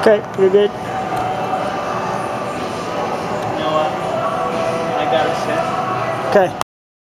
Okay, you're good. You know what? I got a set. Okay.